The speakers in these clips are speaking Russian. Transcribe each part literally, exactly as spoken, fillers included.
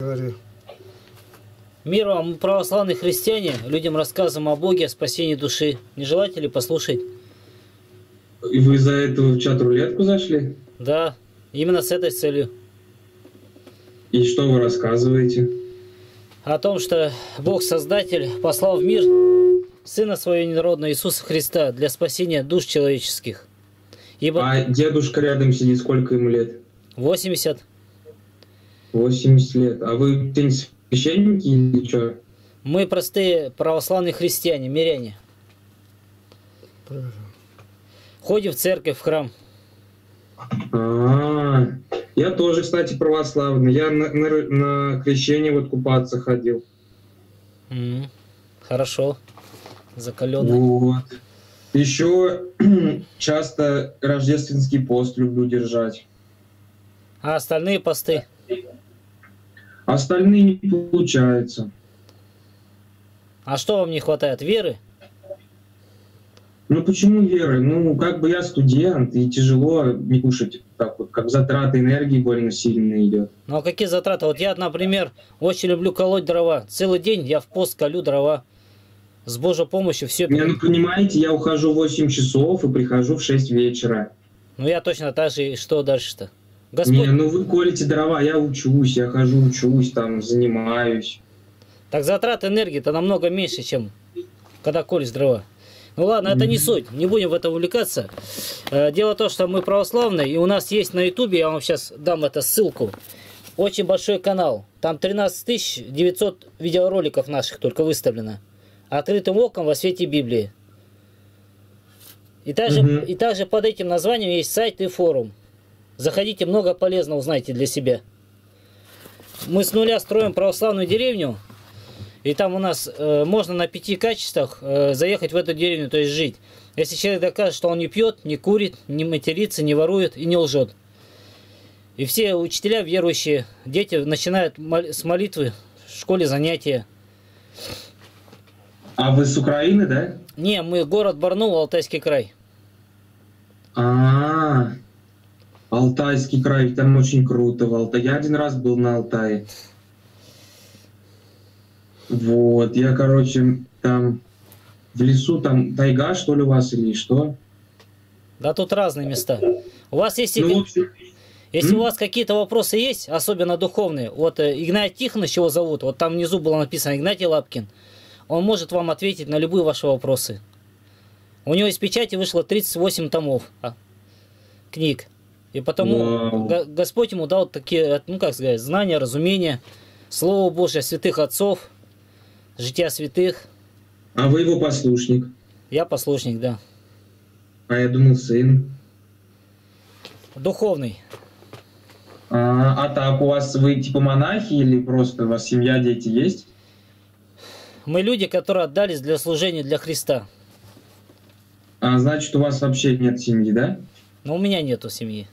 говори. Мир вам, православные христиане, людям рассказываем о Боге, о спасении души. Не желаете ли послушать? И вы за этого в чат-рулетку зашли? Да, именно с этой целью. И что вы рассказываете? О том, что Бог-Создатель послал в мир Сына Своего Единородного Иисуса Христа для спасения душ человеческих. Ибо... А дедушка рядом сидит, сколько ему лет? восемьдесят. восемьдесят лет. А вы священники или что? Мы простые православные христиане, миряне. Ходим в церковь, в храм. А-а-а. Я тоже, кстати, православный. Я на, на, на крещение вот купаться ходил. Mm-hmm. Хорошо. Закаленный. Вот. Еще часто рождественский пост люблю держать. А остальные посты? Остальные не получается. А что вам не хватает? Веры? Ну почему веры? Ну, как бы я студент, и тяжело не кушать так вот, как затраты энергии больно сильно идет. Ну а какие затраты? Вот я, например, очень люблю колоть дрова. Целый день я в пост колю дрова. С Божьей помощью все... Не, ну понимаете, я ухожу в восемь часов и прихожу в шесть вечера. Ну я точно так же, и что дальше-то? Господь... Не, ну вы колите дрова, я учусь, я хожу, учусь, там, занимаюсь. Так затраты энергии-то намного меньше, чем когда колешь дрова. Ну ладно, это не суть, не будем в это увлекаться. Дело в том, что мы православные, и у нас есть на ютубе, я вам сейчас дам эту ссылку, очень большой канал. Там тринадцать тысяч девятьсот видеороликов наших только выставлено. Открытым оком во свете Библии. И также, угу. и также под этим названием есть сайт и форум. Заходите, много полезного узнаете для себя. Мы с нуля строим православную деревню. И там у нас э, можно на пяти качествах э, заехать в эту деревню, то есть жить. Если человек докажет, что он не пьет, не курит, не матерится, не ворует и не лжет. И все учителя верующие, дети начинают мол с молитвы в школе занятия. А вы с Украины, да? Не, мы город Барнаул, Алтайский край. А-а-а, Алтайский край, там очень круто в Алтае. Я один раз был на Алтае. Вот, я, короче, там в лесу, там тайга, что ли, у вас или что? Да тут разные места. У вас есть... Ну, общем... Если М? у вас какие-то вопросы есть, особенно духовные, вот Игнатий Тихонович его зовут, вот там внизу было написано Игнатий Лапкин, он может вам ответить на любые ваши вопросы. У него из печати вышло тридцать восемь томов а, книг. И потому Господь ему дал такие, ну как сказать, знания, разумения, Слово Божие, святых отцов, жития святых. А вы его послушник? Я послушник, да. А я думал, сын. Духовный. А, а так, у вас вы типа монахи или просто у вас семья, дети есть? Мы люди, которые отдались для служения для Христа. А значит, у вас вообще нет семьи, да? Но у меня нету семьи.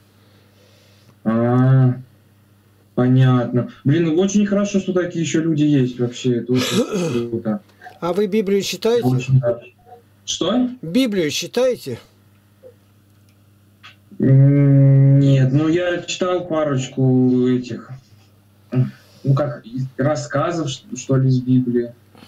А, понятно. Блин, ну очень хорошо, что такие еще люди есть вообще. Это очень круто. А вы Библию читаете? Очень хорошо. Что? Библию читаете? Нет, ну я читал парочку этих, ну как, рассказов, что ли, из Библии.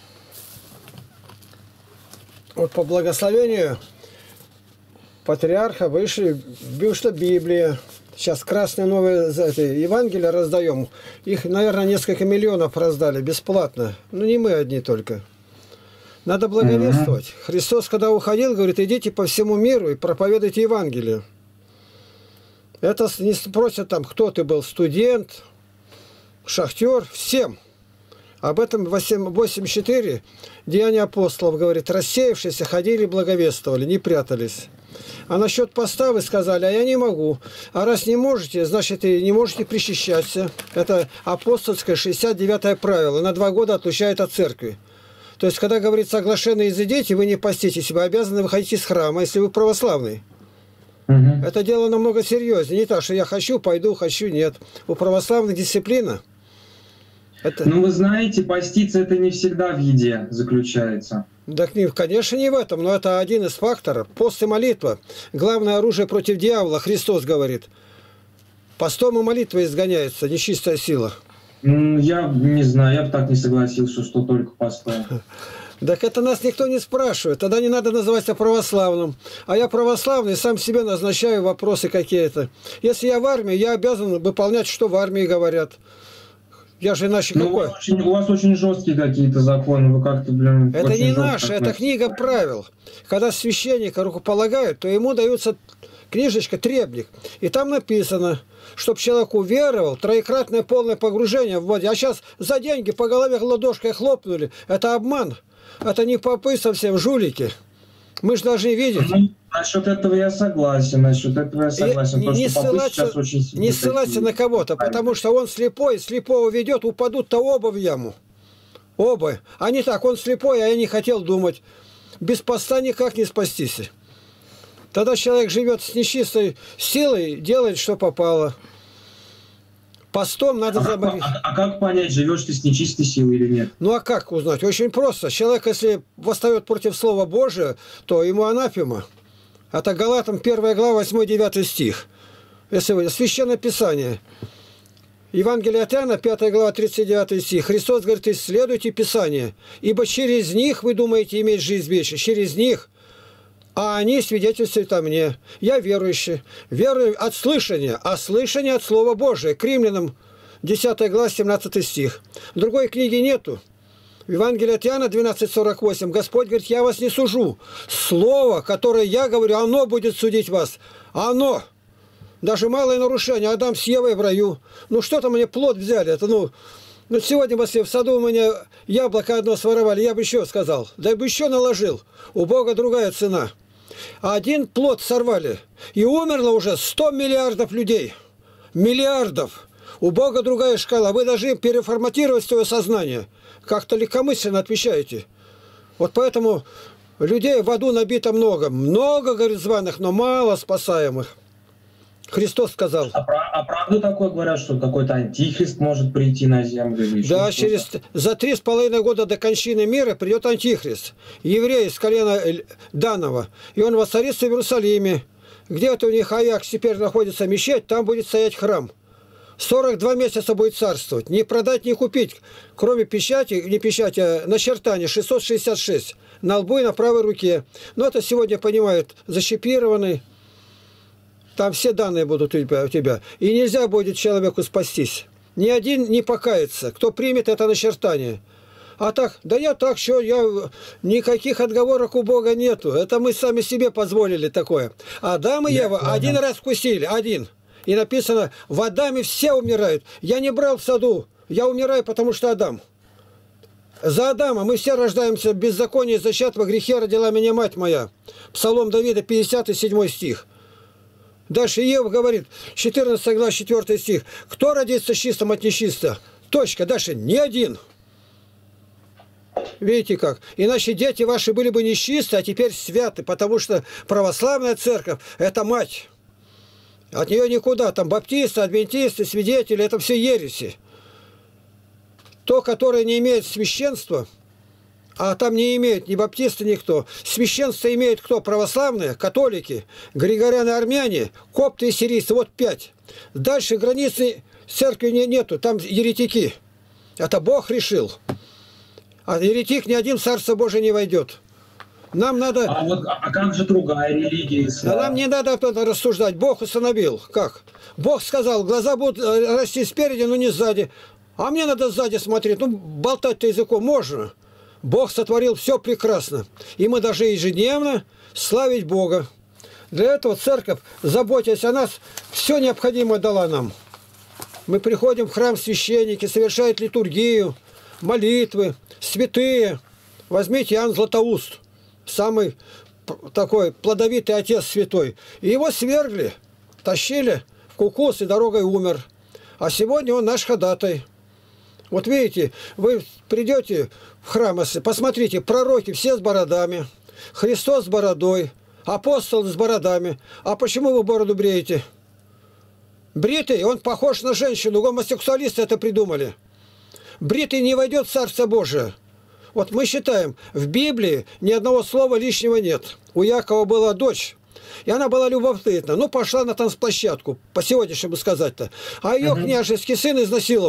Вот по благословению патриарха вышли, что Библия. Сейчас красные новые это, Евангелия раздаем. Их, наверное, несколько миллионов раздали бесплатно. Ну, не мы одни только. Надо благовествовать. Uh-huh. Христос, когда уходил, говорит, идите по всему миру и проповедуйте Евангелие. Это не спросят там, кто ты был, студент, шахтер, всем. Об этом восемь четыре Деяния апостолов говорит, рассеявшиеся ходили, благовествовали, не прятались. А насчет поста вы сказали, а я не могу. А раз не можете, значит и не можете причащаться. Это апостольское шестьдесят девятое правило. На два года отлучает от церкви. То есть, когда говорит соглашенные изыдите, вы не поститесь, вы обязаны выходить из храма, если вы православный. Угу. Это дело намного серьезнее. Не так, что я хочу, пойду, хочу, нет. У православных дисциплина. Это... Ну, вы знаете, поститься это не всегда в еде заключается. Так, конечно, не в этом, но это один из факторов. Пост и молитва. Главное оружие против дьявола, Христос говорит. Постом и молитвой изгоняется нечистая сила. М, Я не знаю, я бы так не согласился, что только постом. Так это нас никто не спрашивает. Тогда не надо называть себя православным. А я православный, сам себе назначаю вопросы какие-то. Если я в армии, я обязан выполнять, что в армии говорят. Я же иначе Ну, у какой? вас очень, у вас очень жесткие какие-то законы, вы как-то, блин, Это очень не жестко наше, это относитесь. книга правил. Когда священника рукополагают, то ему дается книжечка «Требник». И там написано, чтобы человек уверовал, троекратное полное погружение в воде. А сейчас за деньги по голове ладошкой хлопнули. Это обман. Это не попы совсем, жулики. Мы же должны видеть. Ну, насчет этого я согласен, насчет этого я согласен. И То, не что попы ссылаться, сейчас очень сильно не ссылаться такие. на кого-то, потому что он слепой, слепого ведет, упадут-то оба в яму. Оба. А не так, он слепой, а я не хотел думать. Без поста никак не спастись. Тогда человек живет с нечистой силой, делает, что попало. Постом надо А, как, забыть. а- а как понять, живешь ты с нечистой силой или нет? Ну а как узнать? Очень просто. Человек, если восстает против Слова Божия, то ему анафема. Это Галатам первая глава, восьмой-девятый стих. Если вы... Священное Писание. Евангелие от Иоанна, пятая глава, тридцать девятый стих. Христос говорит: исследуйте Писание, ибо через них вы думаете иметь жизнь вечную. Через них. А они свидетельствуют о мне. Я верующий. Верую от слышания, а слышание от Слова Божия. К Римлянам десятая глава, семнадцатый стих. Другой книги нету. В Евангелии от Иоанна двенадцать сорок восемь. Господь говорит: я вас не сужу. Слово, которое я говорю, оно будет судить вас. Оно. Даже малое нарушение. Адам с Евой в раю. Ну что там мне плод взяли? Это ну... Ну, сегодня, если в саду у меня яблоко одно своровали, я бы еще сказал. Да я бы еще наложил. У Бога другая цена. А один плод сорвали. И умерло уже сто миллиардов людей. Миллиардов. У Бога другая шкала. Вы должны переформатировать свое сознание. Как-то легкомысленно отвечаете. Вот поэтому людей в аду набито много. Много, говорит, званых, но мало спасаемых. Христос сказал. А, про- а правда такое говорят, что какой-то антихрист может прийти на землю? Или еще Да, что-то? через за три с половиной года до кончины мира придет антихрист, еврей из колена Данова, и он воцарится в Иерусалиме. Где-то у них Аякс теперь находится мечеть, там будет стоять храм. сорок два месяца будет царствовать. Не продать, не купить, кроме печати, не печати, а начертания шестьсот шестьдесят шесть на лбу и на правой руке. Но это сегодня понимают, защипированный. Там все данные будут у тебя, у тебя. И нельзя будет человеку спастись. Ни один не покается, кто примет это начертание. А так, да я так, что я... Никаких отговорок у Бога нету. Это мы сами себе позволили такое. Адам и Ева Я один понял. раз вкусили, один. И написано, в Адаме все умирают. Я не брал в саду, я умираю, потому что Адам. За Адама мы все рождаемся в беззаконии, зачат во грехе родила меня мать моя. Псалом Давида, пятьдесят седьмой стих. Дальше Ева говорит, четырнадцатая глава, четвёртый стих. Кто родится чистым от нечисто? Точка. Дальше ни один. Видите как? Иначе дети ваши были бы нечисты, а теперь святы, потому что православная церковь – это мать. От нее никуда. Там баптисты, адвентисты, свидетели – это все ереси. То, которое не имеет священства, а там не имеют ни баптисты, никто. Священство имеют кто? Православные, католики, григоряне, армяне, копты и сирийцы. Вот пять. Дальше границы церкви не, нету, там еретики. Это Бог решил. А еретик ни один в Царство Божие не войдет. Нам надо... А, вот, а как же другая религия? Да нам не надо кто-то рассуждать. Бог установил. Как? Бог сказал, глаза будут расти спереди, но не сзади. А мне надо сзади смотреть. Ну, болтать-то языком можно. Бог сотворил все прекрасно. И мы должны ежедневно славить Бога. Для этого церковь, заботясь о нас, все необходимое дала нам. Мы приходим в храм, священники, совершают литургию, молитвы, святые. Возьмите Иоанн Златоуст, самый такой плодовитый отец святой. И его свергли, тащили в кукус и дорогой умер. А сегодня он наш ходатай. Вот видите, вы придете в храм, посмотрите, пророки все с бородами, Христос с бородой, апостолы с бородами. А почему вы бороду бреете? Бритый, он похож на женщину, гомосексуалисты это придумали. Бритый не войдет в Царство Божие. Вот мы считаем, в Библии ни одного слова лишнего нет. У Якова была дочь, и она была любопытна. Ну, пошла на танцплощадку, по сегодняшнему сказать-то. А ее uh-huh. княжеский сын изнасиловал.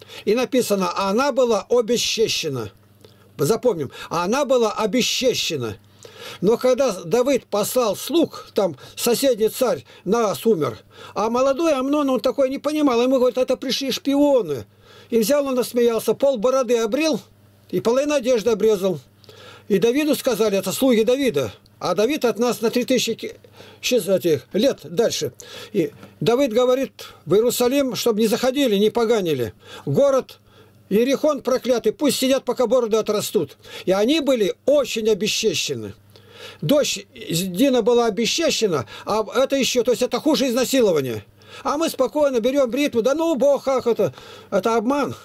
И написано, она была обесчещена. Запомним, она была обесчещена. Но когда Давид послал слуг, там соседний царь Наас умер, а молодой Амнон, он такой не понимал, ему говорит, это пришли шпионы. И взял он, насмеялся, пол бороды обрел и половину одежды обрезал. И Давиду сказали, это слуги Давида, а Давид от нас на три тысячи лет дальше. И Давид говорит в Иерусалим, чтобы не заходили, не поганили. Город Иерихон проклятый, пусть сидят, пока бороды отрастут. И они были очень обесчещены. Дочь Дина была обесчещена, а это еще, то есть это хуже изнасилования. А мы спокойно берем бритву, да ну бог, как это, это обман.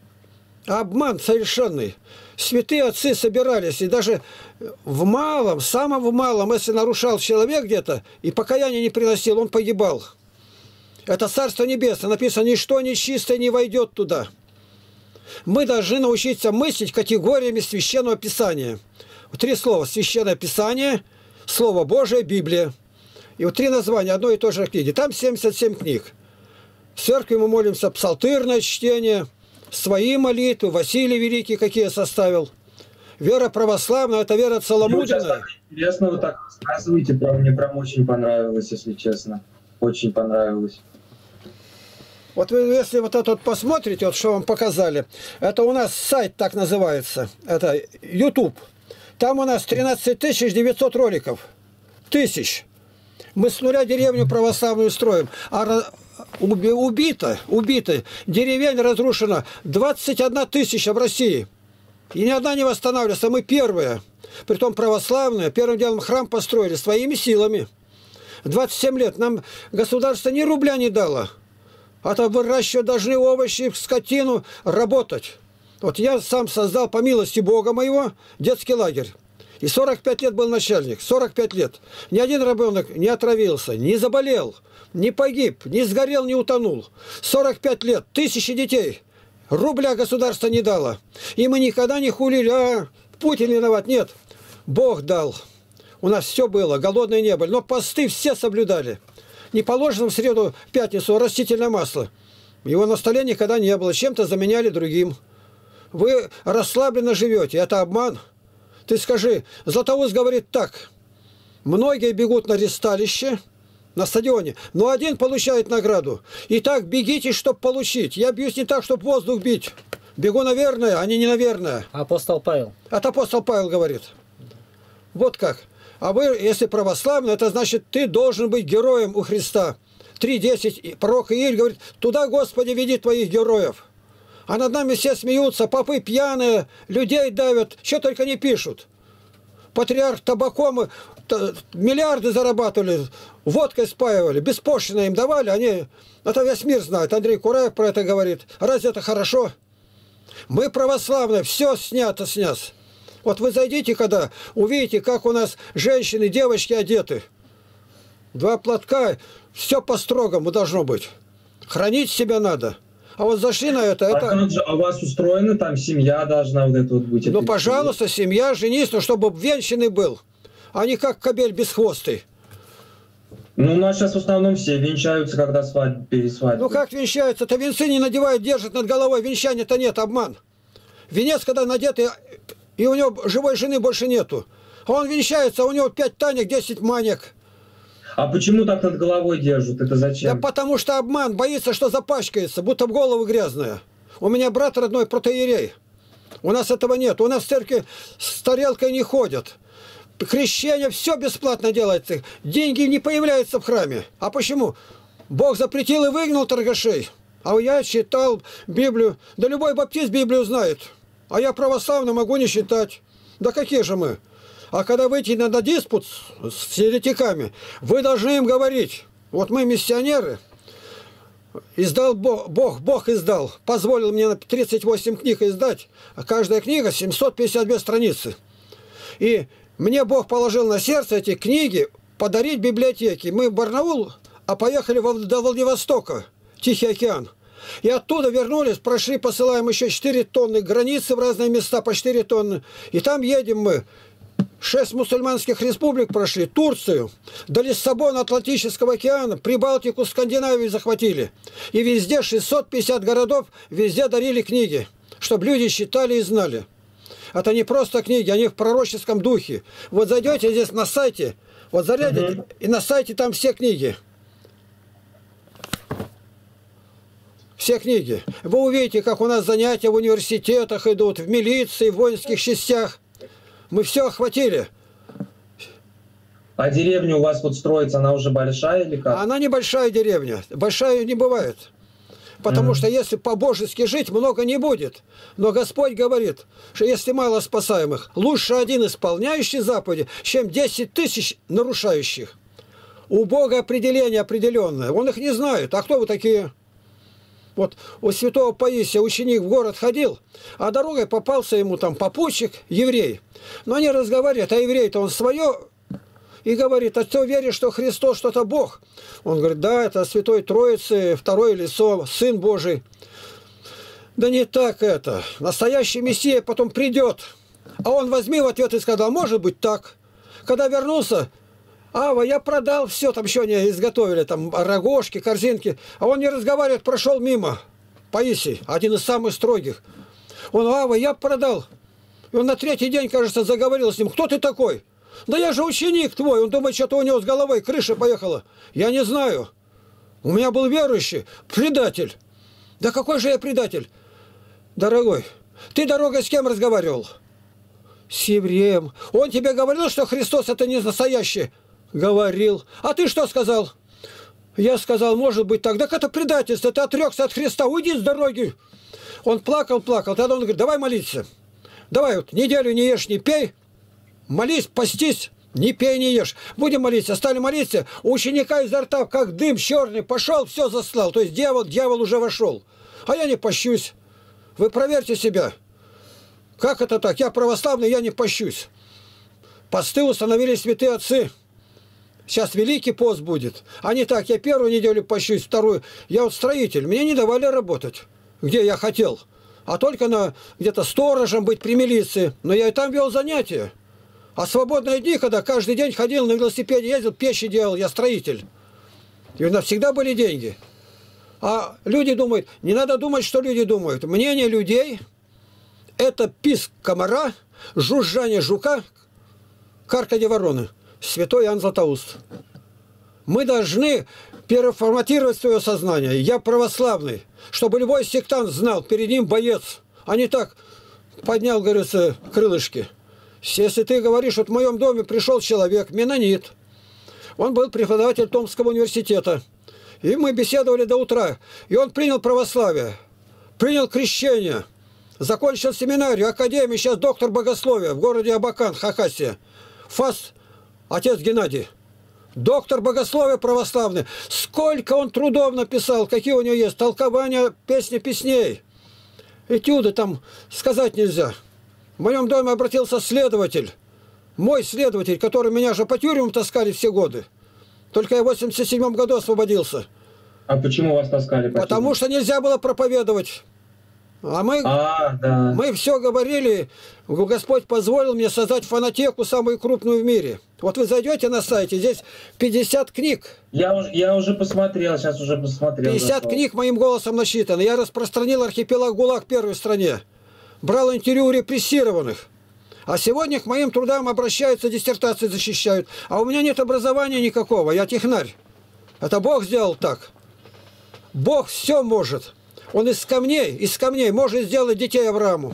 Обман совершенный. Святые отцы собирались, и даже в малом, самом в малом, если нарушал человек где-то, и покаяние не приносил, он погибал. Это Царство Небесное, написано, ничто нечистое не войдет туда. Мы должны научиться мыслить категориями Священного Писания. Три слова. Священное Писание, Слово Божие, Библия. И вот три названия одной и той же книги. Там семьдесят семь книг. В церкви мы молимся псалтырное чтение, свои молитвы, Василий Великий какие составил. Вера православная, это вера целомудренная. Интересно, вы так рассказываете про мне, прям очень понравилось, если честно. Очень понравилось. Вот вы, если вот это вот посмотрите, вот что вам показали, это у нас сайт так называется, это YouTube. Там у нас тринадцать тысяч девятьсот роликов. Тысяч. Мы с нуля деревню православную строим. А убито, убито, деревень разрушена двадцать одна тысяча в России. И ни одна не восстанавливается. Мы первые. Притом православные. Первым делом храм построили своими силами. двадцать семь лет. Нам государство ни рубля не дало. А то выращивать должны овощи, скотину, работать. Вот я сам создал, по милости Бога моего, детский лагерь. И сорок пять лет был начальник. сорок пять лет. Ни один ребенок не отравился, не заболел, не погиб, не сгорел, не утонул. сорок пять лет, тысячи детей. Рубля государство не дало. И мы никогда не хулили, а Путин виноват. Нет, Бог дал. У нас все было, голодные не были. Но посты все соблюдали. Не положено в среду, в пятницу растительное масло. Его на столе никогда не было. Чем-то заменяли другим. Вы расслабленно живете. Это обман. Ты скажи, Златоуст говорит так. Многие бегут на ресталище, на стадионе, но один получает награду. Итак, бегите, чтобы получить. Я бьюсь не так, чтобы воздух бить. Бегу наверное, а не наверное. Апостол Павел. Это апостол Павел говорит. Вот как. А вы, если православный, это значит, ты должен быть героем у Христа. три десять, пророк Ииль говорит, туда, Господи, веди твоих героев. А над нами все смеются, попы пьяные, людей давят, что только не пишут. Патриарх табаком миллиарды зарабатывали, водкой спаивали, беспошлино им давали, они, это весь мир знает, Андрей Кураев про это говорит. Разве это хорошо? Мы православные, все снято с нас. Вот вы зайдите, когда увидите, как у нас женщины, девочки одеты. Два платка, все по-строгому должно быть. Хранить себя надо. А вот зашли на это, а это... Как же, а у вас устроено, там семья должна вот это вот быть? Ну, пожалуйста, семья, женись, но чтобы венчанный был, а не как кобель бесхвостый. Ну, у нас сейчас в основном все венчаются, когда свадьба, перед свадьбой. Ну, как венчаются-то? Венцы не надевают, держат над головой, венчания-то нет, обман. Венец, когда надетый, и у него живой жены больше нету. А он венчается, а у него пять танек, десять манек. А почему так над головой держат? Это зачем? Да потому что обман, боится, что запачкается, будто в голову грязная. У меня брат родной протоиерей. У нас этого нет. У нас в церкви с тарелкой не ходят. Крещение, все бесплатно делается. Деньги не появляются в храме. А почему? Бог запретил и выгнал торгашей. А я читал Библию. Да любой баптист Библию знает. А я православный могу не считать. Да какие же мы? А когда выйти на диспут с еретиками, вы должны им говорить, вот мы миссионеры, издал Бог, Бог, Бог издал, позволил мне на тридцать восемь книг издать, а каждая книга семьсот пятьдесят две страницы. И мне Бог положил на сердце эти книги подарить библиотеке. Мы в Барнаул, а поехали до Владивостока, Тихий океан. И оттуда вернулись, прошли, посылаем еще четыре тонны границы в разные места, по четыре тонны. И там едем мы. Шесть мусульманских республик прошли, Турцию, до Лиссабона, Атлантического океана, Прибалтику, Скандинавию захватили. И везде шестьсот пятьдесят городов, везде дарили книги, чтобы люди читали и знали. Это не просто книги, они в пророческом духе. Вот зайдете здесь на сайте, вот зарядите, угу. и на сайте там все книги. Все книги. Вы увидите, как у нас занятия в университетах идут, в милиции, в воинских частях. Мы все охватили. А деревня у вас вот строится, она уже большая или как? Она небольшая деревня. Большая не бывает. Потому mm-hmm. что если по-божески жить, много не будет. Но Господь говорит, что если мало спасаемых, лучше один исполняющий заповеди, чем десять тысяч нарушающих. У Бога определение определенное. Он их не знает. А кто вы такие? Вот у святого Паисия ученик в город ходил, а дорогой попался ему там попутчик, еврей. Но они разговаривают, а еврей-то он свое, и говорит, а ты веришь, что Христос что-то Бог? Он говорит, да, это Святой Троицы, второе лицо, Сын Божий. Да не так это. Настоящий Мессия потом придет. А он возьми в ответ и сказал, может быть так. Когда вернулся, Ава, я продал все, там еще не изготовили, там рогожки, корзинки. А он не разговаривает, прошел мимо. Паисий, один из самых строгих. Он, Ава, я продал. И он на третий день, кажется, заговорил с ним. Кто ты такой? Да я же ученик твой. Он думает, что-то у него с головой крыша поехала. Я не знаю. У меня был верующий, предатель. Да какой же я предатель? Дорогой, ты дорогой с кем разговаривал? С евреем. Он тебе говорил, что Христос это не настоящий? Говорил. А ты что сказал? Я сказал, может быть так. Так это предательство, ты отрекся от Христа, уйди с дороги. Он плакал, плакал. Тогда он говорит, давай молиться. Давай вот неделю не ешь, не пей. Молись, постись, не пей, не ешь. Будем молиться. Стали молиться. У ученика изо рта, как дым черный, пошел, все заслал. То есть дьявол, дьявол уже вошел. А я не пощусь. Вы проверьте себя. Как это так? Я православный, я не пощусь. Посты установили святые отцы. Сейчас Великий пост будет. А не так, я первую неделю пощусь, вторую. Я вот строитель, мне не давали работать, где я хотел. А только на где-то сторожем быть при милиции. Но я и там вел занятия. А свободные дни, когда каждый день ходил на велосипеде, ездил, печи делал, я строитель. И у нас всегда были деньги. А люди думают, не надо думать, что люди думают. Мнение людей – это писк комара, жужжание жука, карканье вороны. Святой Иоанн Златоуст. Мы должны переформатировать свое сознание. Я православный, чтобы любой сектант знал, перед ним боец. А не так поднял, говорится, крылышки. Если ты говоришь, вот в моем доме пришел человек, менонит. Он был преподаватель Томского университета. И мы беседовали до утра. И он принял православие, принял крещение, закончил семинарию, академию, сейчас доктор богословия в городе Абакан, Хакасия. ФАС, отец Геннадий. Доктор богословия православный. Сколько он трудов написал, какие у него есть. Толкования песни песней. Этюды там сказать нельзя. В моем доме обратился следователь. Мой следователь, который меня же по тюрьмам таскали все годы. Только я в восемьдесят седьмом году освободился. А почему вас таскали по Потому тюрьмам? что нельзя было проповедовать. А мы, а, да. мы все говорили, Господь позволил мне создать фонотеку, самую крупную в мире. Вот вы зайдете на сайте, здесь пятьдесят книг. Я уже, я уже посмотрел, сейчас уже посмотрел. пятьдесят зашел. Книг моим голосом насчитано. Я распространил архипелаг ГУЛАГ в первой стране. Брал интервью у репрессированных. А сегодня к моим трудам обращаются, диссертации защищают. А у меня нет образования никакого, я технарь. Это Бог сделал так. Бог все может. Он из камней, из камней может сделать детей Аврааму.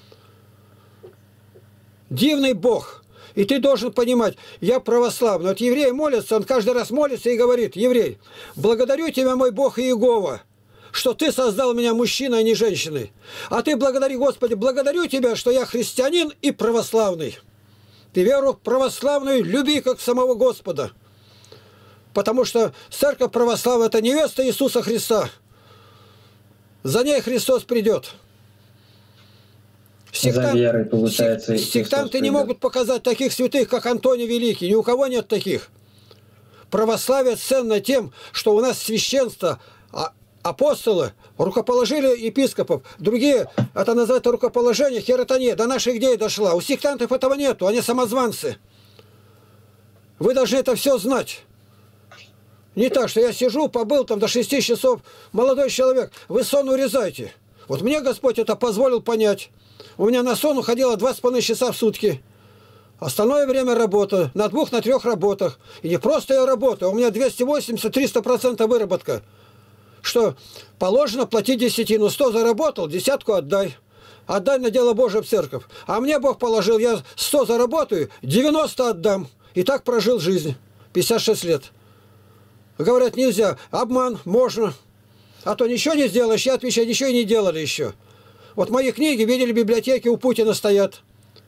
Дивный Бог. И ты должен понимать, я православный. Вот еврей молится, он каждый раз молится и говорит, еврей, благодарю тебя, мой Бог Иегова, что ты создал меня мужчиной, а не женщиной. А ты благодари, Господи, благодарю тебя, что я христианин и православный. Ты веру православную люби, как самого Господа. Потому что церковь православная – это невеста Иисуса Христа. За ней Христос придет. Сектант, За верой, получается, сек, сектанты не могут показать таких святых, как Антоний Великий. Ни у кого нет таких. Православие ценно тем, что у нас священство, апостолы Рукоположили епископов. Другие, это называется рукоположение, херотония. До наших дней дошла. У сектантов этого нету, они самозванцы. Вы должны это все знать. Не так, что я сижу, побыл там до шести часов. Молодой человек, вы сон урезайте. Вот мне Господь это позволил понять. У меня на сон уходило два с половиной часа в сутки. Остальное время работа. На двух, на трех работах. И не просто я работаю, у меня двести восемьдесят — триста процентов выработка. Что положено платить десятину. сто заработал, десятку отдай. Отдай на дело Божие в церковь. А мне Бог положил, я сто заработаю, девяносто отдам. И так прожил жизнь. пятьдесят шесть лет. Говорят, нельзя. Обман, можно. А то ничего не сделаешь, я отвечаю, ничего и не делали еще. Вот мои книги, видели, в библиотеке у Путина стоят.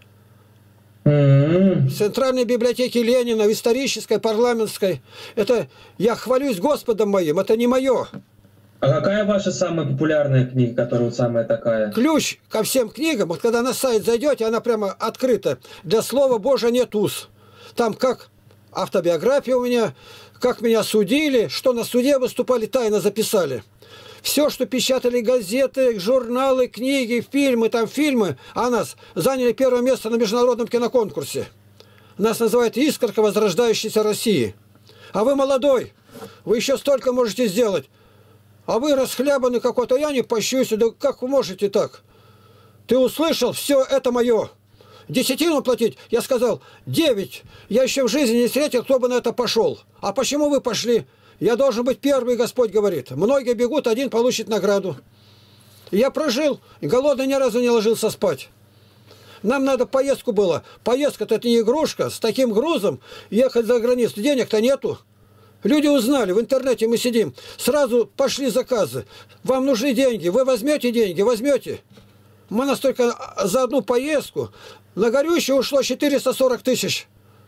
В Центральной библиотеке Ленина, в исторической, парламентской. Это я хвалюсь Господом моим, это не мое. А какая ваша самая популярная книга, которая вот самая такая? Ключ ко всем книгам, вот когда на сайт зайдете, она прямо открыта. Для Слова Божия нет уз. Там как автобиография у меня, как меня судили, что на суде выступали, тайно записали. Все, что печатали газеты, журналы, книги, фильмы, там фильмы, а нас заняли первое место на международном киноконкурсе. Нас называют «Искорка возрождающейся России». А вы молодой, вы еще столько можете сделать. А вы расхлябанный какой-то, я не пощусь, да как вы можете так? Ты услышал, все это мое. Десятину платить, я сказал, девять. Я еще в жизни не встретил, кто бы на это пошел. А почему вы пошли? Я должен быть первый, Господь говорит. Многие бегут, один получит награду. И я прожил, и голодный ни разу не ложился спать. Нам надо поездку было. Поездка-то это не игрушка. С таким грузом ехать за границу. Денег-то нету. Люди узнали, в интернете мы сидим. Сразу пошли заказы. Вам нужны деньги. Вы возьмете деньги? Возьмете. Мы настолько за одну поездку. На горючее ушло четыреста сорок тысяч.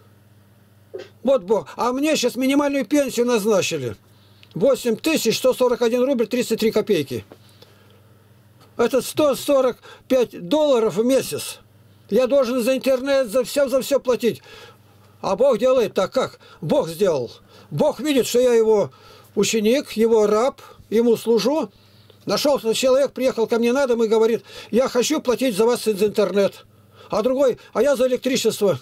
Вот Бог. А мне сейчас минимальную пенсию назначили. восемь тысяч сто сорок один рубль тридцать три копейки. Это сто сорок пять долларов в месяц. Я должен за интернет, за все, за все платить. А Бог делает так, как? Бог сделал. Бог видит, что я его ученик, его раб, ему служу. Нашелся человек, приехал ко мне на дом и говорит, я хочу платить за вас за интернет. А другой, а я за электричество.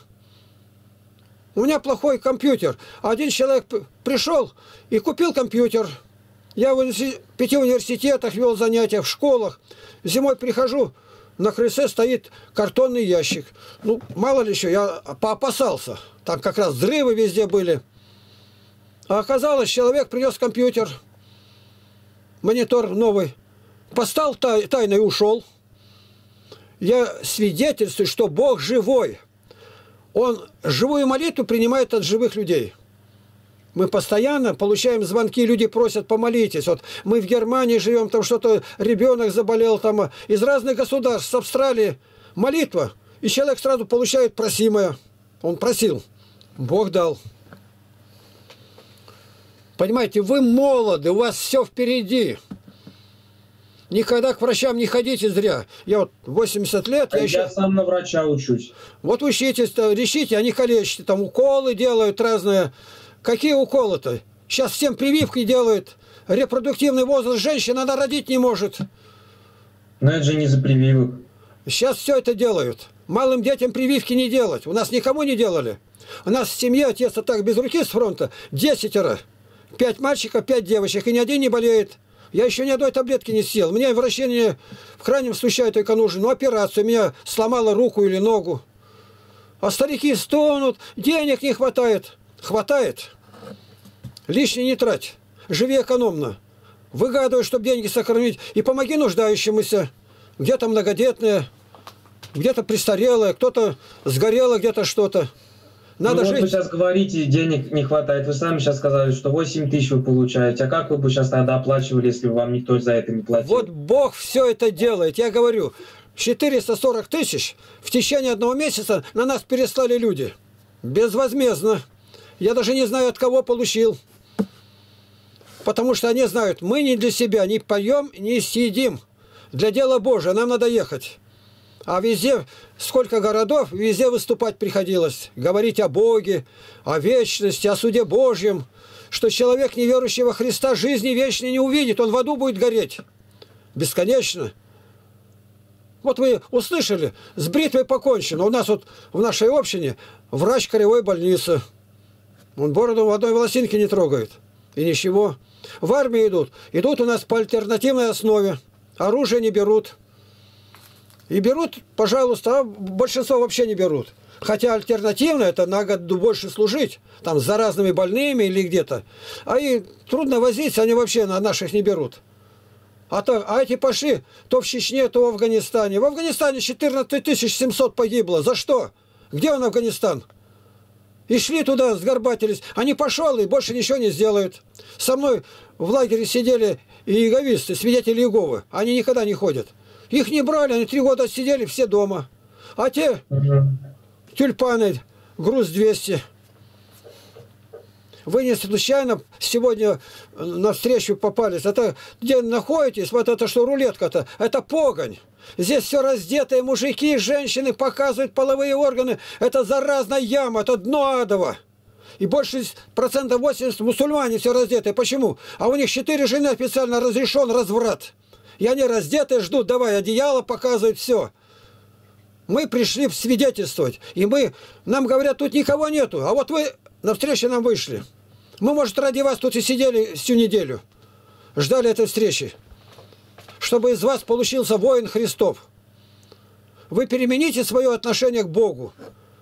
У меня плохой компьютер. Один человек пришел и купил компьютер. Я в пяти университетах вел занятия, в школах. Зимой прихожу, на крыльце стоит картонный ящик. Ну, мало ли еще, я поопасался. Там как раз взрывы везде были. А оказалось, человек принес компьютер, монитор новый, поставил тай, тайно и ушел. Я свидетельствую, что Бог живой. Он живую молитву принимает от живых людей. Мы постоянно получаем звонки, люди просят, помолитесь. Вот мы в Германии живем, там что-то, ребенок заболел, там из разных государств, с Австралии. Молитва, и человек сразу получает просимое. Он просил, Бог дал. Понимаете, вы молоды, у вас все впереди. Никогда к врачам не ходите зря. Я вот восемьдесят лет. А я, я еще... сам на врача учусь. Вот учитесь, решите, а не калечите. Там уколы делают разные. Какие уколы-то? Сейчас всем прививки делают. Репродуктивный возраст женщины, она родить не может. Но это же не за прививок. Сейчас все это делают. Малым детям прививки не делать. У нас никому не делали. У нас в семье, отец так без руки с фронта, десятеро. Пять мальчиков, пять девочек, и ни один не болеет. Я еще ни одной таблетки не съел. Мне врачение в крайнем случае только нужно. Ну, операцию. Меня сломала руку или ногу. А старики стонут, денег не хватает. Хватает. Лишнее не трать. Живи экономно. Выгадывай, чтобы деньги сохранить. И помоги нуждающемуся. Где-то многодетные, где-то престарелые, кто-то сгорело, где-то что-то. Надо ну, жить. Вот вы сейчас говорите, денег не хватает. Вы сами сейчас сказали, что восемь тысяч вы получаете. А как вы бы сейчас тогда оплачивали, если бы вам никто за это не платил? Вот Бог все это делает. Я говорю, четыреста сорок тысяч в течение одного месяца на нас переслали люди. Безвозмездно. Я даже не знаю, от кого получил. Потому что они знают, мы не для себя не поем, не съедим. Для дела Божия нам надо ехать. А везде, сколько городов, везде выступать приходилось. Говорить о Боге, о вечности, о суде Божьем. Что человек, не верующий во Христа, жизни вечной не увидит. Он в аду будет гореть. бесконечно. Вот вы услышали, с бритвой покончено. У нас вот в нашей общине врач краевой больницы. Он бороду в одной волосинке не трогает. И ничего. В армию идут. Идут у нас по альтернативной основе. Оружие не берут. И берут, пожалуйста, а большинство вообще не берут. Хотя альтернативно это на год больше служить. Там с заразными больными или где-то. А и трудно возиться, они вообще на наших не берут. А, то, а эти пошли то в Чечне, то в Афганистане. В Афганистане четырнадцать тысяч семьсот погибло. За что? Где он, Афганистан? И шли туда, сгорбатились. Они пошел и больше ничего не сделают. Со мной в лагере сидели иеговисты, свидетели Иеговы. Они никогда не ходят. Их не брали, они три года сидели все дома. А те угу. тюльпаны, груз двести. Вы не случайно сегодня на встречу попались. Это где находитесь, вот это что рулетка-то, это погонь. Здесь все раздетые мужики, женщины показывают половые органы. Это заразная яма, это дно адово. И больше процентов восемьдесят мусульмане все раздетые. Почему? А у них четыре жены официально разрешен разврат. И они раздетые ждут, давай одеяло показывают, все. Мы пришли свидетельствовать. И мы, нам говорят, тут никого нету. А вот вы на встрече нам вышли. Мы, может, ради вас тут и сидели всю неделю. Ждали этой встречи. Чтобы из вас получился воин Христов. Вы перемените свое отношение к Богу.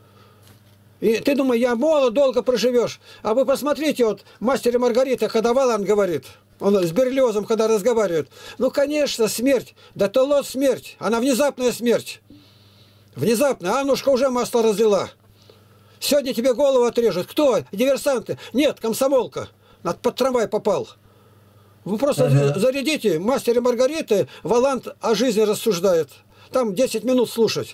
И ты думаешь, я молод, долго проживешь. А вы посмотрите, вот мастер и Маргарита, когда Валан говорит, он с Берлиозом, когда разговаривает. Ну, конечно, смерть. Да то лот смерть. Она внезапная смерть. Внезапно. Аннушка уже масло разлила. Сегодня тебе голову отрежут. Кто? Диверсанты? Нет, комсомолка. Под трамвай попал. Вы просто ага. зарядите. Мастер и Маргарита, Валант о жизни рассуждает. Там десять минут слушать.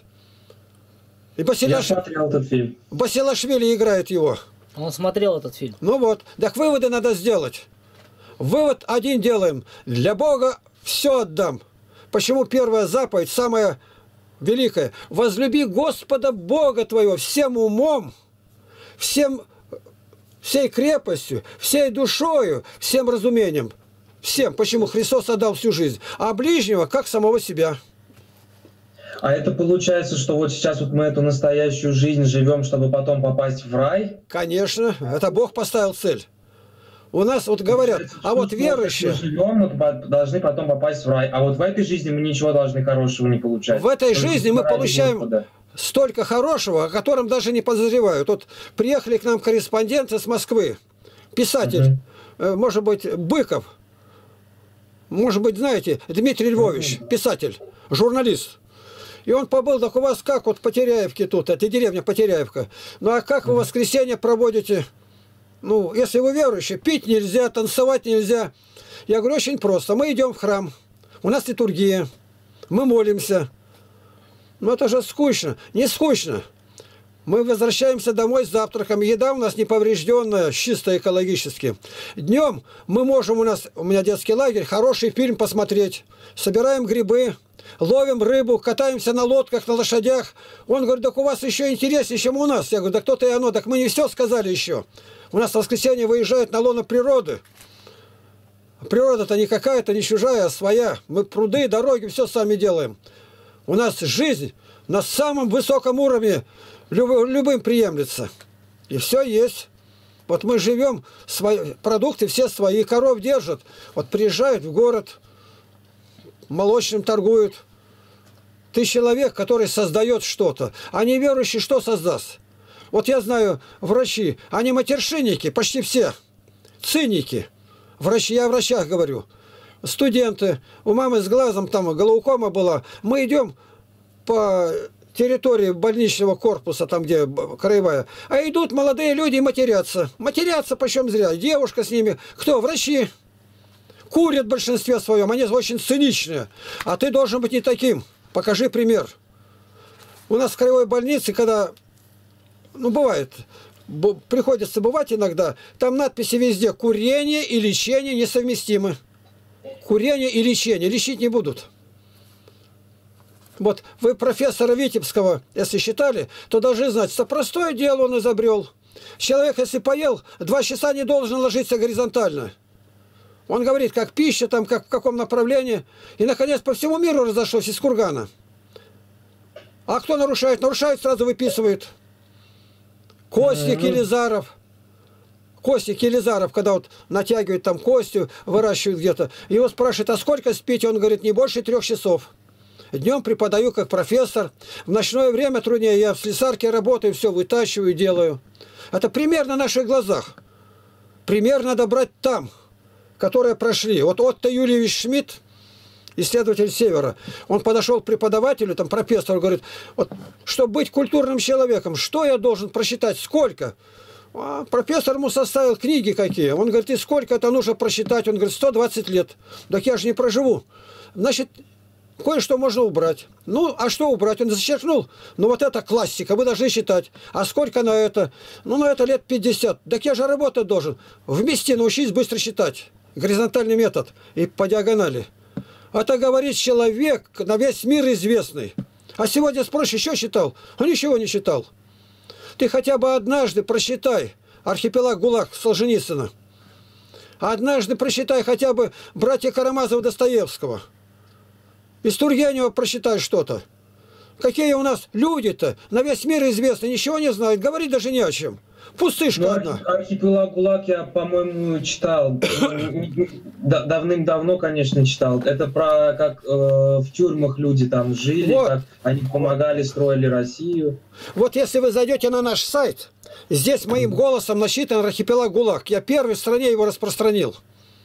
И Басиляш... Я смотрел этот фильм. Басилашвили играет его. Он смотрел этот фильм. Ну вот. Так выводы надо сделать. Вывод один делаем. Для Бога все отдам. Почему первая заповедь, самая великая? Возлюби Господа Бога твоего всем умом, всем, всей крепостью, всей душою, всем разумением. Всем. Почему Христос отдал всю жизнь. А ближнего, как самого себя. А это получается, что вот сейчас вот мы эту настоящую жизнь живем, чтобы потом попасть в рай? Конечно. Это Бог поставил цель. У нас вот говорят, а вот верующие... Мы живем, мы должны потом попасть в рай. А вот в этой жизни мы ничего должны хорошего не получать. В этой жизни мы получаем Господа. Столько хорошего, о котором даже не подозревают. Вот приехали к нам корреспонденты с Москвы. Писатель, угу. может быть, Быков. Может быть, знаете, Дмитрий Львович, писатель, журналист. И он побыл, так у вас как вот Потеряевки тут, это деревня Потеряевка. Ну а как вы в воскресенье проводите? Ну, если вы верующие, пить нельзя, танцевать нельзя. Я говорю, очень просто. Мы идем в храм, у нас литургия, мы молимся. Ну это же скучно. Не скучно. Мы возвращаемся домой с завтраком. Еда у нас неповрежденная, чисто экологически. Днем мы можем, у нас, у меня детский лагерь, хороший фильм посмотреть. Собираем грибы, ловим рыбу, катаемся на лодках, на лошадях. Он говорит, так у вас еще интереснее, чем у нас. Я говорю, да кто-то и оно. Так мы не все сказали еще. У нас в воскресенье выезжают на лоно природы. Природа-то не какая-то, не чужая, а своя. Мы пруды, дороги, все сами делаем. У нас жизнь на самом высоком уровне любым приемлется. И все есть. Вот мы живем, свои, продукты все свои, коров держат. Вот приезжают в город, молочным торгуют. Ты человек, который создает что-то. А неверующий что создаст? Вот я знаю, врачи, они матершинники, почти все. Циники. Врачи, я о врачах говорю. Студенты, у мамы с глазом там глаукома была. Мы идем по территории больничного корпуса, там где краевая, а идут молодые люди и матерятся. Матерятся почем зря. Девушка с ними. Кто? Врачи. Курят в большинстве своем. Они очень циничные. А ты должен быть не таким. Покажи пример. У нас в краевой больнице, когда, ну бывает, приходится бывать иногда, там надписи везде: курение и лечение несовместимы. Курение и лечение. Лечить не будут. Вот вы профессора Витебского, если считали, то должны знать, что простое дело он изобрел. Человек, если поел, два часа не должен ложиться горизонтально. Он говорит, как пища, там, как в каком направлении. И, наконец, по всему миру разошлось из кургана. А кто нарушает? Нарушает, сразу выписывают. Костик mm-hmm. Елизаров. Костик Елизаров, когда вот натягивают там костью, выращивают где-то. Его спрашивают, а сколько спите? Он говорит, не больше трех часов. Днем преподаю как профессор. В ночное время труднее. Я в слесарке работаю, все вытачиваю, делаю. Это пример на наших глазах. Пример надо брать там, которые прошли. Вот Отто Юльевич Шмидт, исследователь Севера, он подошел к преподавателю, там профессор, говорит, вот, чтобы быть культурным человеком, что я должен просчитать, сколько? А профессор ему составил книги какие. Он говорит, и сколько это нужно просчитать? Он говорит, сто двадцать лет. Так я же не проживу. Значит, кое-что можно убрать. Ну, а что убрать? Он зачеркнул. Ну, вот это классика, вы должны считать. А сколько на это? Ну, на это лет пятьдесят. Так я же работать должен. Вместе научись быстро считать. Горизонтальный метод. И по диагонали. Это говорит человек, на весь мир известный. А сегодня спросишь, еще считал? Он ничего не считал. Ты хотя бы однажды просчитай архипелаг ГУЛАГ Солженицына. Однажды просчитай хотя бы братья Карамазова Достоевского. Из Тургенева прочитай что-то. Какие у нас люди-то, на весь мир известны, ничего не знают, говорить даже не о чем. Пустышка ну, одна. Архипелаг ГУЛАГ я, по-моему, читал. Давным-давно, конечно, читал. Это про как э, в тюрьмах люди там жили, вот. Как они помогали, строили Россию. Вот если вы зайдете на наш сайт, здесь моим голосом насчитан архипелаг ГУЛАГ. Я первый в стране его распространил.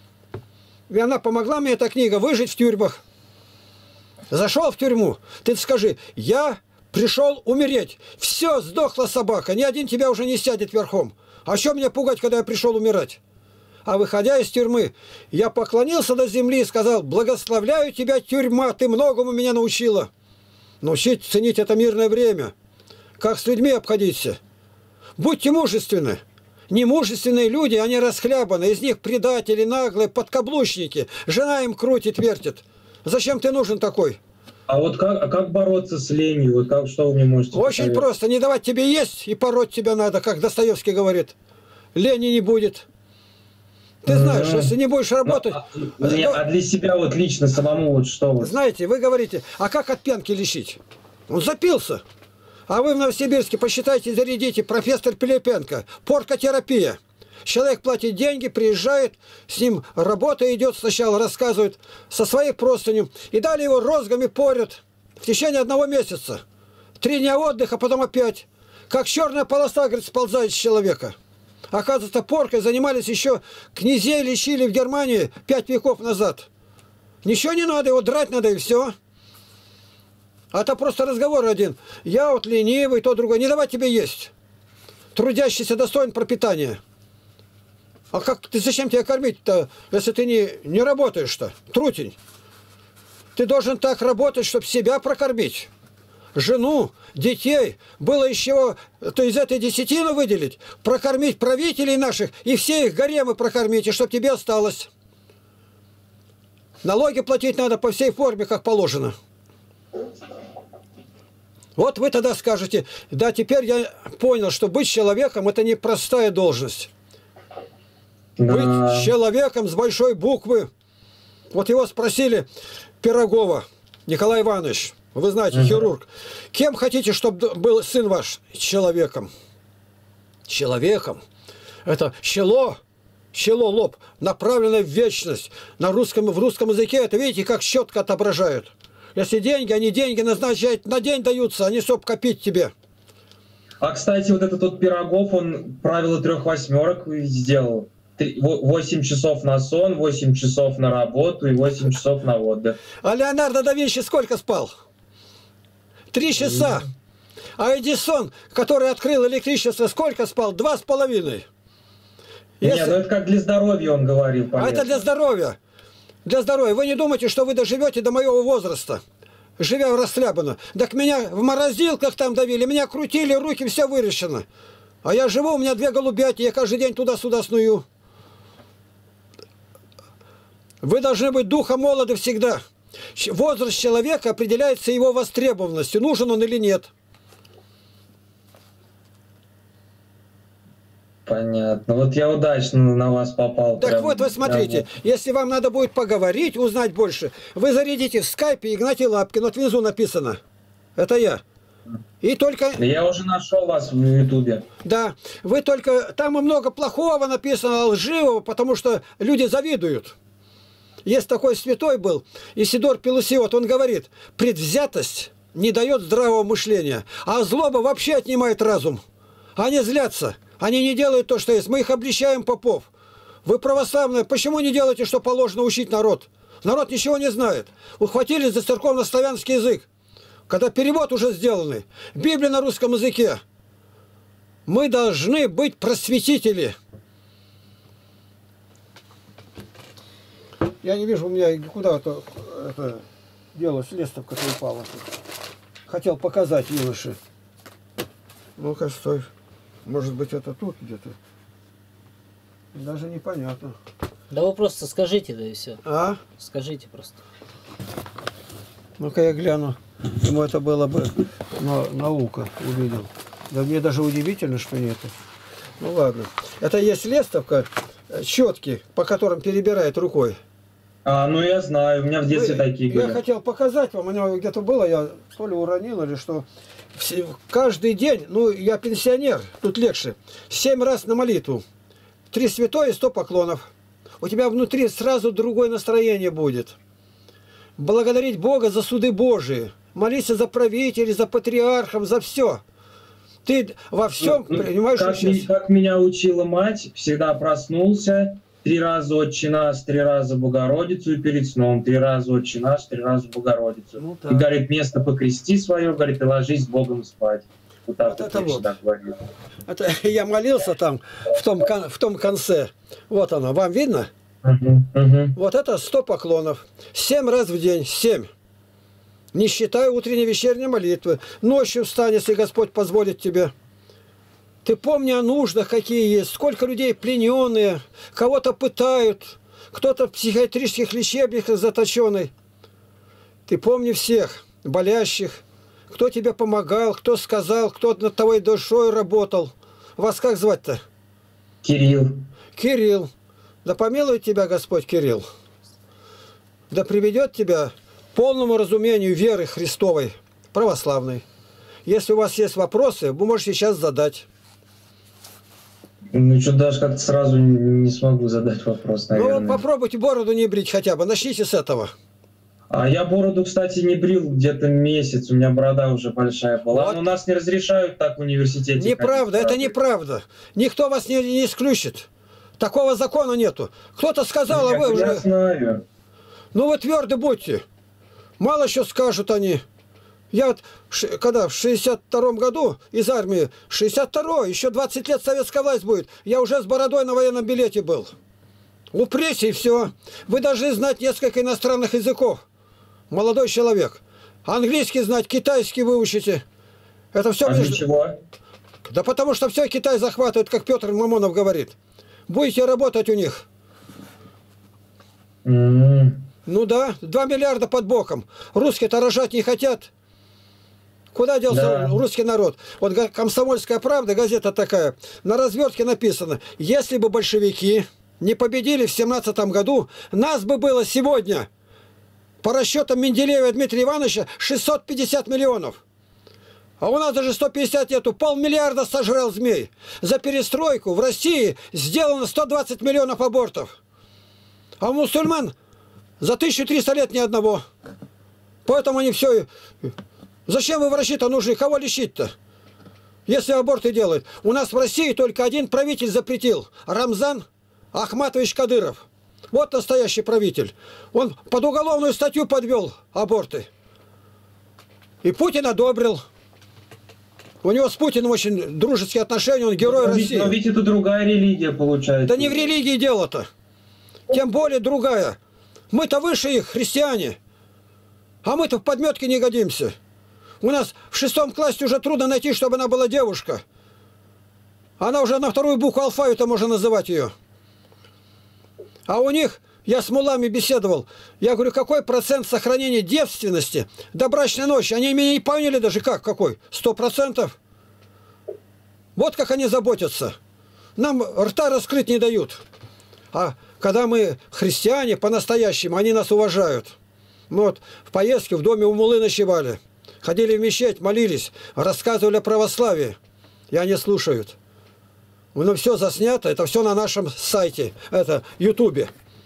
И она помогла мне, эта книга, выжить в тюрьмах. Зашел в тюрьму, ты скажи, я пришел умереть. Все, сдохла собака, ни один тебя уже не сядет верхом. А что мне пугать, когда я пришел умирать? А выходя из тюрьмы, я поклонился до земли и сказал, благословляю тебя, тюрьма, ты многому меня научила. Научить ценить это мирное время. Как с людьми обходиться. Будьте мужественны. Немужественные люди, они расхлябаны, из них предатели, наглые, подкаблучники. Жена им крутит, вертит. Зачем ты нужен такой? А вот как, а как бороться с ленью? Вот как, что вы мне можете Очень посоветовать? Просто. Не давать тебе есть, и пороть тебя надо, как Достоевский говорит. Лени не будет. Ты знаешь, mm-hmm. если не будешь работать... Ну, а, нет, а для себя вот лично, самому вот что вот? Знаете, вы говорите, а как от пьянки лечить? Он запился. А вы в Новосибирске посчитайте, зарядите, профессор Пилипенко, поркотерапия. Человек платит деньги, приезжает, с ним работа идет, сначала рассказывает со своей простынью, и далее его розгами порят в течение одного месяца. Три дня отдыха, потом опять. Как черная полоса, говорит, сползает с человека. Оказывается, поркой занимались еще князей, лечили в Германии пять веков назад. Ничего не надо, его драть надо и все. А это просто разговор один. Я вот ленивый, то другое. Не давать тебе есть. Трудящийся достоин пропитания. А как ты, зачем тебя кормить-то, если ты не, не работаешь-то? Трутень. Ты должен так работать, чтобы себя прокормить. Жену, детей. Было еще, то из этой десятины выделить, прокормить правителей наших и все их гаремы прокормить, и чтобы тебе осталось. Налоги платить надо по всей форме, как положено. Вот вы тогда скажете, да, теперь я понял, что быть человеком – это не простая должность. Да. Быть человеком с большой буквы. Вот его спросили, Пирогова Николай Иванович, вы знаете, угу. хирург, кем хотите, чтобы был сын ваш? Человеком. Человеком. Это чело, чело, лоб, направленное в вечность. На русском, в русском языке это, видите, как четко отображают. Если деньги, они деньги назначают, на день даются, они чтоб копить тебе. А, кстати, вот этот вот Пирогов, он правило трех восьмерок сделал. восемь часов на сон, восемь часов на работу и восемь часов на отдых. А Леонардо да Винчи сколько спал? Три часа. А Эдисон, который открыл электричество, сколько спал? Два с половиной. Если... Нет, ну это как для здоровья он говорил. Полезно. А это для здоровья. Для здоровья. Вы не думаете, что вы доживете до моего возраста, живя в расхлябанно. Так меня в морозилках там давили, меня крутили, руки, все выращено. А я живу, у меня две голубятни, я каждый день туда-сюда сную. Вы должны быть духом молоды всегда. Возраст человека определяется его востребованностью, нужен он или нет. Понятно. Вот я удачно на вас попал. Так прям, вот, вы смотрите, прям. если вам надо будет поговорить, узнать больше, вы зарядите в скайпе Игнатий Лапкин, вот внизу написано. Это я. И только... Я уже нашел вас в Ютубе. Да, вы только... Там и много плохого написано, лживого, потому что люди завидуют. Есть такой святой был, Исидор Пелусиот, он говорит, предвзятость не дает здравого мышления, а злоба вообще отнимает разум. Они злятся, они не делают то, что есть. Мы их обличаем, попов. Вы православные, почему не делаете, что положено учить народ? Народ ничего не знает. Ухватились за церковно-славянский язык. Когда перевод уже сделанный, Библия на русском языке. Мы должны быть просветители. Я не вижу, у меня куда-то это делалось, лестовка-то упала. Хотел показать юноше. Ну-ка, стой. Может быть, это тут где-то. Даже непонятно. Да вы просто скажите, да и все. А? Скажите просто. Ну-ка я гляну. Ему это было бы но, наука увидел. Да мне даже удивительно, что нету. Ну ладно. Это есть лестовка, щетки, по которым перебирает рукой. А, ну я знаю, у меня в детстве Вы, такие я были. хотел показать вам, у него где-то было, я то ли уронил, или что. Все, каждый день, ну я пенсионер, тут легче, семь раз на молитву. Три святой и сто поклонов. У тебя внутри сразу другое настроение будет. Благодарить Бога за суды Божии. Молиться за правителей, за патриархов, за все. Ты во всем ну, принимаешь как, участие. как меня учила мать, всегда проснулся, три раза Отче наш, три раза Богородицу, и перед сном три раза Отче наш, три раза Богородицу. Ну, и говорит, место покрести свое, говорит, и ложись с Богом спать. Вот так Вот вот это я вот. всегда говорю. Это я молился там, в том, кон- в том конце. Вот оно, вам видно? Угу, угу. Вот это сто поклонов. Семь раз в день, семь. Не считая утренней вечерней молитвы. Ночью встань, если Господь позволит тебе. Ты помни о нуждах, какие есть. Сколько людей плененные, кого-то пытают, кто-то в психиатрических лечебниках заточенный. Ты помни всех болящих, кто тебе помогал, кто сказал, кто над твоей душой работал. Вас как звать-то? Кирилл. Кирилл. Да помилует тебя Господь, Кирилл. Да приведет тебя к полному разумению веры Христовой, православной. Если у вас есть вопросы, вы можете сейчас задать. Ну, что даже как-то сразу не смогу задать вопрос, наверное. Ну, попробуйте бороду не брить хотя бы. Начните с этого. А я бороду, кстати, не брил где-то месяц. У меня борода уже большая была. Вот. Но нас не разрешают так в университете. Неправда, ходить, это неправда. Никто вас не, не исключит. Такого закона нету. Кто-то сказал, а Я, вы я уже... знаю. Ну вы тверды будьте. Мало что скажут они. Я вот, ш- когда в шестьдесят втором году из армии, шестьдесят второй, еще двадцать лет советская власть будет, я уже с бородой на военном билете был. Упрись и все. Вы должны знать несколько иностранных языков. Молодой человек. Английский знать, китайский выучите. Это все А между... для чего? Да потому что все Китай захватывает, как Петр Мамонов говорит. Будете работать у них. М. Ну да, два миллиарда под боком. Русские-то рожать не хотят. Куда делся Да. русский народ? Вот га- «Комсомольская правда», газета такая, на развертке написано, если бы большевики не победили в семнадцатом году, нас бы было сегодня, по расчетам Менделеева Дмитрия Ивановича, шестьсот пятьдесят миллионов. А у нас даже сто пятьдесят нету, полмиллиарда сожрал змей. За перестройку в России сделано сто двадцать миллионов абортов. А у мусульман за тысячу триста лет ни одного. Поэтому они все... Зачем вы врачи-то нужны? Кого лечить-то? Если аборты делают. У нас в России только один правитель запретил. Рамзан Ахматович Кадыров. Вот настоящий правитель. Он под уголовную статью подвел аборты. И Путин одобрил. У него с Путиным очень дружеские отношения, он герой но, России. ведь, но ведь это другая религия получается. Да не в религии дело-то. Тем более другая. Мы-то выше их, христиане. А мы-то в подметке не годимся. У нас в шестом классе уже трудно найти, чтобы она была девушка. Она уже на вторую букву алфавита можно называть ее. А у них, я с мулами беседовал, я говорю, какой процент сохранения девственности до брачной ночи? Они меня не поняли даже как, какой? Сто процентов. Вот как они заботятся. Нам рта раскрыть не дают. А когда мы христиане по-настоящему, они нас уважают. Мы вот в поездке в доме у Мулы ночевали. Ходили в мечеть, молились, рассказывали о православии. И они слушают. Ну, все заснято, это все на нашем сайте, это ютубе.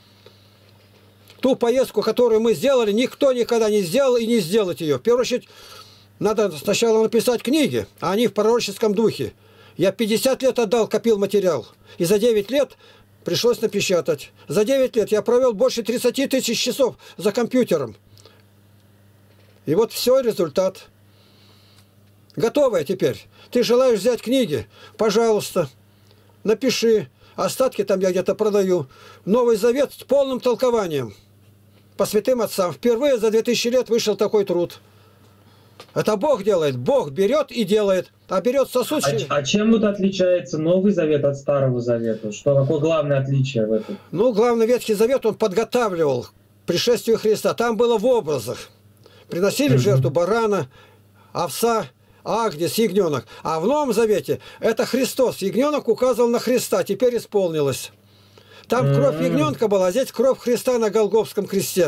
Ту поездку, которую мы сделали, никто никогда не сделал и не сделает ее. В первую очередь, надо сначала написать книги, а они в пророческом духе. Я пятьдесят лет отдал, копил материал. И за девять лет пришлось напечатать. За девять лет я провел больше тридцати тысяч часов за компьютером. И вот все, результат. Готовое теперь. Ты желаешь взять книги? Пожалуйста, напиши. Остатки там я где-то продаю. Новый Завет с полным толкованием. По святым отцам. Впервые за две тысячи лет вышел такой труд. Это Бог делает. Бог берет и делает. А берет сосуд... А, а чем вот отличается Новый Завет от Старого Завета? Что, какое главное отличие в этом? Ну, главный Ветхий Завет он подготавливал к пришествию Христа. Там было в образах. Приносили в жертву барана, овса, агнец, ягненок. А в Новом Завете это Христос. Ягненок указывал на Христа. Теперь исполнилось. Там кровь ягненка была, а здесь кровь Христа на Голгофском кресте.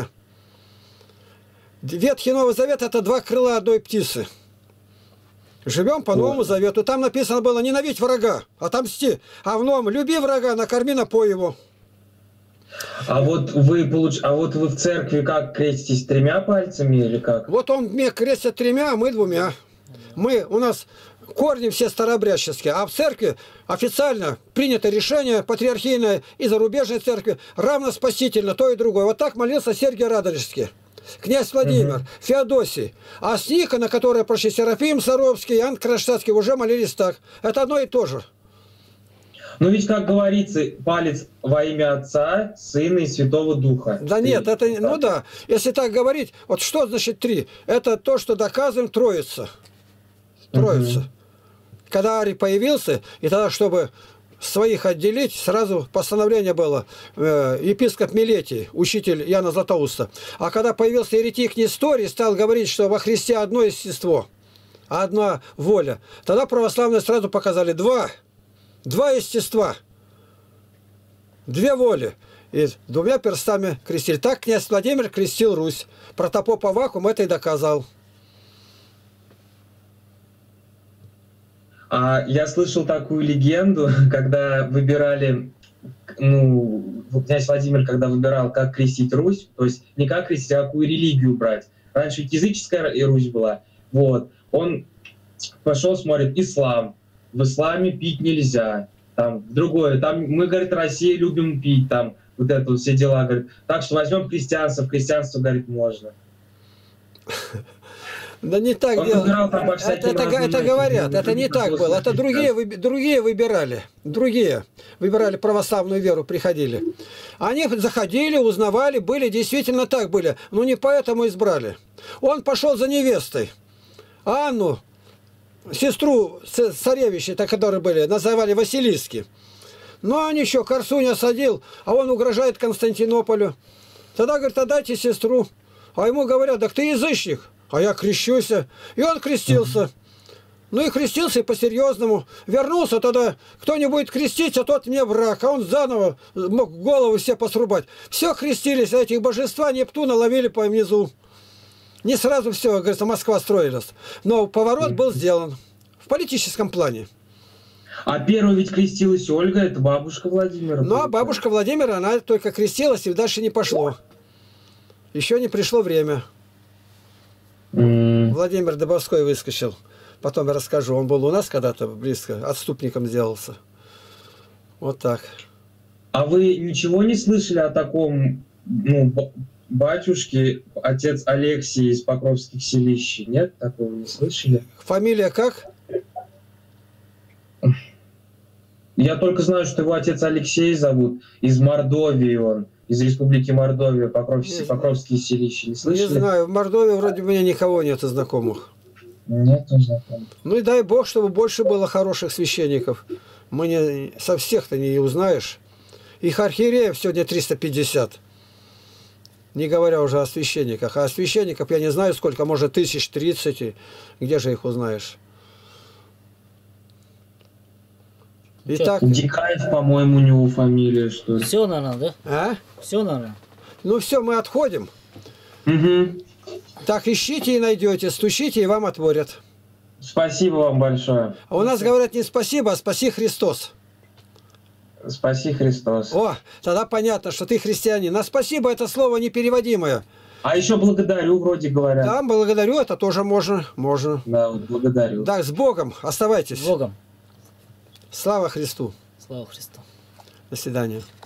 Ветхий Новый Завет это два крыла одной птицы. Живем по Новому Завету. Там написано было ненавидь врага, отомсти. А в Новом люби врага, накорми, напой его. А вот вы получ... а вот вы в церкви как креститесь, тремя пальцами или как? Вот он мне крестит тремя, а мы двумя. Мы, у нас корни все старообрядческие, а в церкви официально принято решение патриархийное и зарубежной церкви равно спасительно то и другое. Вот так молился Сергий Радонежский, князь Владимир, угу. Феодосий. А с Никона, который прочее Серафим Саровский, Иоанн Кронштадтский уже молились так. Это одно и то же. Ну ведь, как говорится, палец во имя Отца, Сына и Святого Духа. Да нет, это, ну да, если так говорить, вот что значит три? Это то, что доказываем Троица. Троица. Угу. Когда Арий появился, и тогда, чтобы своих отделить, сразу постановление было, э, епископ Милетий, учитель Яна Златоуста. А когда появился еретик Несторий, стал говорить, что во Христе одно естество, одна воля, тогда православные сразу показали два. Два естества, две воли, и двумя перстами крестили. Так князь Владимир крестил Русь. Протопоп Аввакум это и доказал. А я слышал такую легенду, когда выбирали, ну, князь Владимир, когда выбирал, как крестить Русь, то есть не как крестить, а какую религию брать. Раньше языческая Русь была. Вот. Он пошел, смотрит, ислам. В исламе пить нельзя, там, другое, там, мы, говорит, Россия любим пить, там, вот это вот все дела, говорит, так что возьмем христианство, в христианство, говорит, можно. Да не так дело. Это, это, это говорят, это не так было, это другие, другие выбирали, другие выбирали православную веру, приходили. Они заходили, узнавали, были, действительно так были, но не поэтому избрали. Он пошел за невестой, Анну, сестру царевичей, которые были, называли Василиски. Ну, они еще Корсунь осадил, а он угрожает Константинополю. Тогда, говорит, отдайте сестру. А ему говорят, так ты язычник, а я крещусь. И он крестился. Ну и крестился и по-серьезному. Вернулся тогда, кто не будет крестить, а тот мне враг. А он заново мог голову все посрубать. Все крестились, а этих божества Нептуна ловили по внизу. Не сразу все, говорится, Москва строилась. Но поворот был сделан в политическом плане. А первая ведь крестилась Ольга, это бабушка Владимира. Ну, а бабушка Владимира, она только крестилась и дальше не пошло. Еще не пришло время. Mm. Владимир Дубовской выскочил. Потом я расскажу. Он был у нас когда-то близко, отступником сделался. Вот так. А вы ничего не слышали о таком, ну, батюшке, отец Алексий из Покровских селищ? Нет? Такого не слышали? Фамилия как? Я только знаю, что его отец Алексей зовут. Из Мордовии он. Из республики Мордовия, Покровские, Покровские селища. Не слышали? Не знаю. В Мордовии вроде у меня никого нет знакомых. Нет знакомых. Ну и дай Бог, чтобы больше было хороших священников. Мы не, со всех-то не узнаешь. Их архиереев сегодня триста пятьдесят. Не говоря уже о священниках. А о священниках я не знаю сколько, может тысяч тридцать. Где же их узнаешь? Итак, Дикаев, по-моему, у него фамилия, что ли. Все, наверное, да? а? Все, наверное. Ну все, мы отходим. Угу. Так, ищите и найдете, стучите, и вам отворят. Спасибо вам большое. А у нас говорят не спасибо, а спаси Христос. Спаси Христос. О, тогда понятно, что ты христианин. На спасибо это слово непереводимое. А еще благодарю, вроде говорят. Да, благодарю, это тоже можно. Можно. Да, вот благодарю. Да, с Богом. Оставайтесь. С Богом. Слава Христу. Слава Христу. До свидания.